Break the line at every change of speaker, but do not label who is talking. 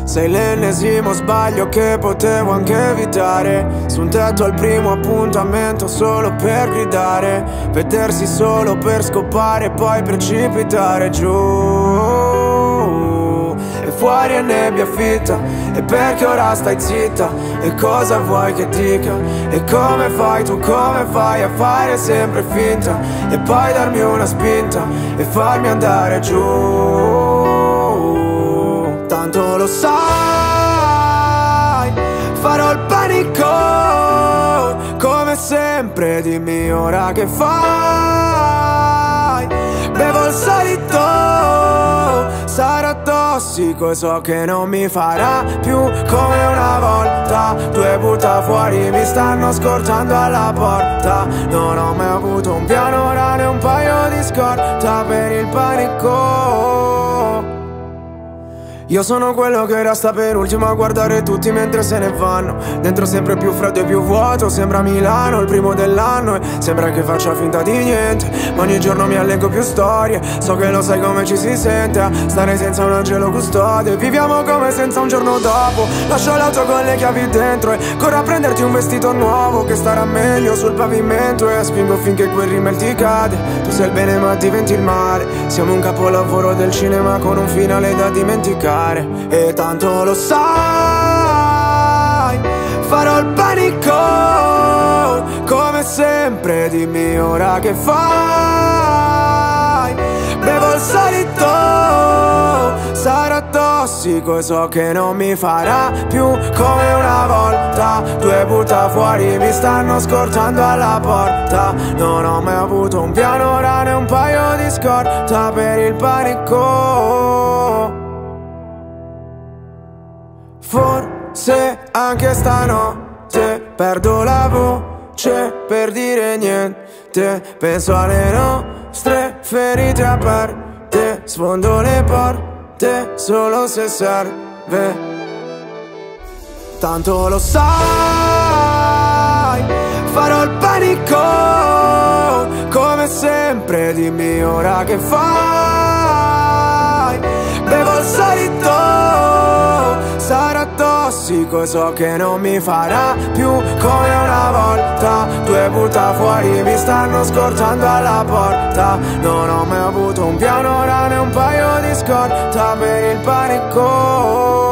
Sei l'ennesimo sbaglio che potevo anche evitare. Su un tetto al primo appuntamento solo per gridare, vedersi solo per scopare e poi precipitare giù. E fuori è nebbia fitta, e perché ora stai zitta? E cosa vuoi che dica? E come fai tu, come fai a fare sempre finta? E poi darmi una spinta e farmi andare giù. Tanto lo sai, farò il panico. Come sempre dimmi ora che fai. Bevo il solito, sarà tossico e so che non mi farà più come una volta. Due butta fuori mi stanno scortando alla porta. Non ho mai avuto un piano, ora né un paio di scorta per il panico. Io sono quello che resta per ultimo a guardare tutti mentre se ne vanno. Dentro sempre più freddo e più vuoto, sembra Milano il primo dell'anno. E sembra che faccia finta di niente, ma ogni giorno mi alleggo più storie. So che lo sai come ci si sente a stare senza un angelo custode. Viviamo come senza un giorno dopo. Lascio l'auto con le chiavi dentro e corro a prenderti un vestito nuovo che starà meglio sul pavimento. E spingo finché quel rimel ti cade. Tu sei il bene ma diventi il male. Siamo un capolavoro del cinema con un finale da dimenticare. E tanto lo sai, farò il panico. Come sempre dimmi ora che fai. Bevo il solito, sarà tossico e so che non mi farà più come una volta. Due butta fuori mi stanno scortando alla porta. Non ho mai avuto un piano, ora né un paio di scorta per il panico. Forse anche stanotte perdo la voce per dire niente. Penso alle nostre ferite aperte, sfondo le porte solo se serve. Tanto lo sai, farò il panico. Come sempre dimmi ora che fai. Bevo il solito, sarà tossico e so che non mi farà più come una volta. Due butta fuori mi stanno scortando alla porta. Non ho mai avuto un piano, ora né un paio di scorta per il panico.